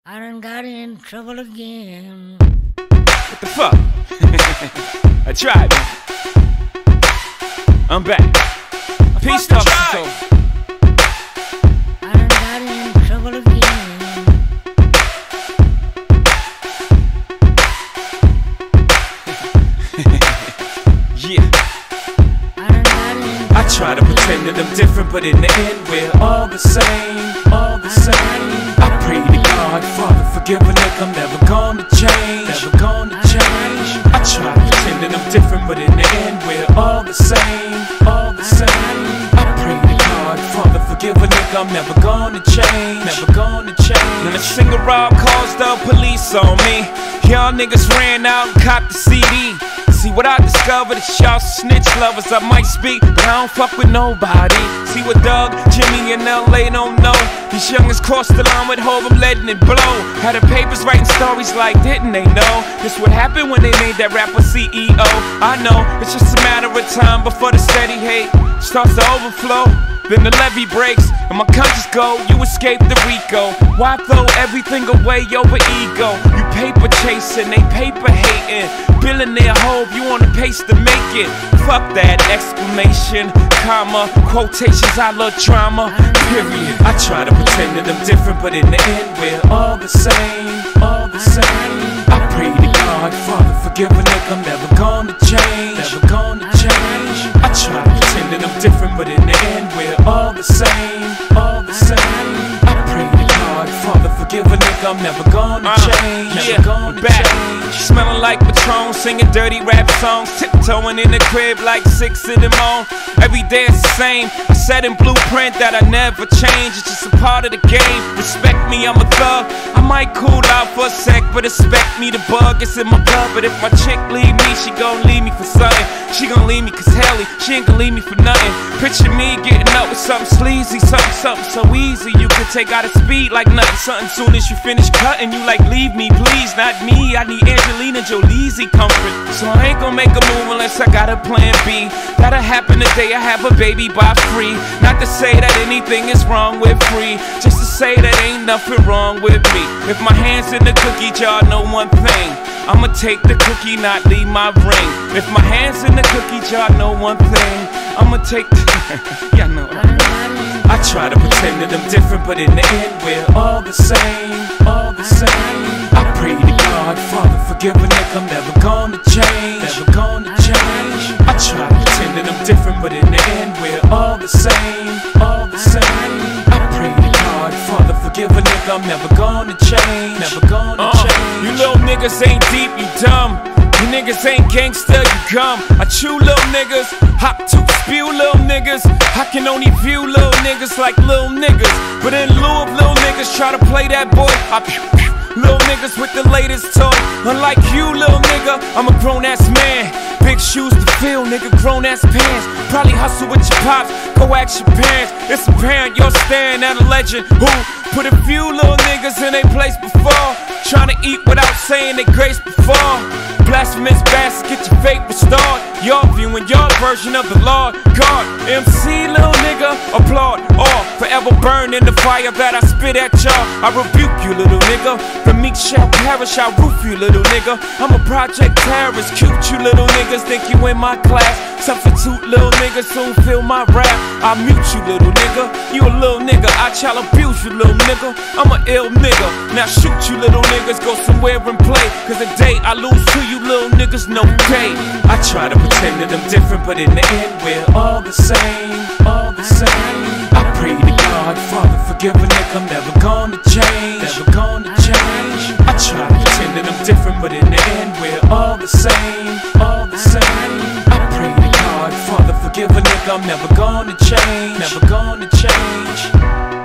I done got in trouble again. What the fuck? I tried, man. I'm back. Peace talk. I done got in trouble again. Yeah. I try to pretend that I'm different, but in the end we're all the same, all the same. I pray to God, Father, forgive a nigga, I'm never gonna change, never gonna change. I try to pretend that I'm different, but in the end we're all the same, all the same. I pray to God, Father, forgive a nigga, I'm never gonna change, never gonna change. When a single rob calls the police on me, y'all niggas ran out and copped the CD. See what I discovered is y'all snitch lovers. I might speak, but I don't fuck with nobody. See what Doug, Jimmy, and LA don't know. These youngers crossed the line with Hov, I'm letting it blow. Had the papers writing stories like, didn't they know? This what happened when they made that rapper CEO. I know, it's just a matter of time before the steady hate starts to overflow. Then the levee breaks, and my conscience go, you escape the Rico. Why throw everything away over ego? You paper chasing, they paper hating. Billionaire hope, you on the pace to make it. Fuck that exclamation, comma, quotations, I love drama, period. I try to pretend that I'm different, but in the end we're all the same, all the same. I pray to God, Father, forgive a nigga, I'm never gonna change, never gonna change. I try to pretend that I'm different, but in the end we're all the same, all the same. I pray to God, Father, forgive a nigga, I'm never gonna change, never gonna change. Smelling like Patron, singing dirty rap songs, tiptoeing in the crib like 6 in the morning. Every day it's the same, a set in blueprint that I never change. It's just a part of the game, respect me, I'm a thug. I might cool out for a sec, but expect me to bug, it's in my blood. But if my chick leave me, she gon' leave me for something. She gon' leave me cause Helly, she ain't gon' leave me for nothing. Picture me getting up with something sleazy, something so easy. You could take out a speed like nothing, something soon as you finish cutting. You like, leave me please, not me, I need Angelina Jolie's comfort. So I ain't gon' make a move unless I got a plan B. That'll happen the day I have a baby by free. Not to say that anything is wrong with free, just to say that ain't nothing wrong with me. If my hand's in the cookie jar, know one thing, I'ma take the cookie, not leave my ring. If my hand's in the cookie jar, know one thing, I'ma take the yeah, I know. I try to pretend that I'm different, but in the end we're all the same, all the same. I pray to God, Father, forgive a nigga, I'm never gonna change, never gonna change. I try to pretend that I'm different, but in the end we're all the same, all the same. I pray to God, Father, forgive a nigga, I'm never gonna change, never gonna change. You little niggas ain't deep, you dumb. You niggas ain't gangsta, you gum. I chew little niggas, hop to spew little niggas. I can only view little niggas like little niggas. But in lieu of little niggas try to play that boy, I pew pew. Little niggas with the latest toy. Unlike you, little nigga, I'm a grown-ass man. Big shoes to fill, nigga, grown-ass pants. Probably hustle with your pops, go ask your parents. It's apparent you're staring at a legend who put a few little niggas in their place before, trying to eat without saying they grace before. Blasphemous bastard, get your faith restored. Y'all viewing your version of the Lord God. MC, little nigga, applaud. Or forever burn in the fire that I spit at y'all. I rebuke you, little nigga. The meek shall perish, I roof you, little nigga. I'm a project terrorist, cute you little niggas. Think you in my class, substitute little niggas, soon feel my rap. I mute you, little nigga. You a little nigga, I child abuse you, little nigga. I'm a ill nigga, now shoot you little niggas. Go somewhere and play, cause the day I lose to you little niggas, no day. I try to pretend that I'm different, but in the end we're all the same, all the same. I pray to God, Father, forgive a nigga, I'm never gonna change, never gonna change. I try to pretend that I'm different, but in the end we're all the same, all the same. I pray to God, Father, forgive a nigga, I'm never gonna change, never gonna change.